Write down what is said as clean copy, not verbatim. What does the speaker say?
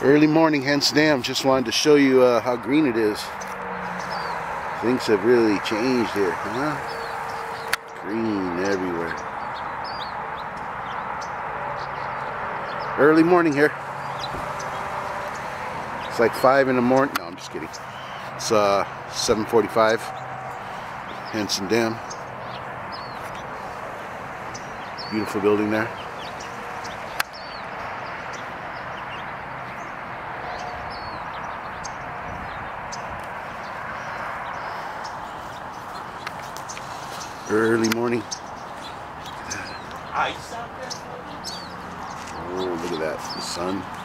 Early morning, Henson Dam. Just wanted to show you how green it is. Things have really changed here, huh? Green everywhere. Early morning here. It's like 5 in the morning. No, I'm just kidding. It's 7:45. Henson Dam. Beautiful building there. Early morning. Ice out there? Oh, look at that. The sun.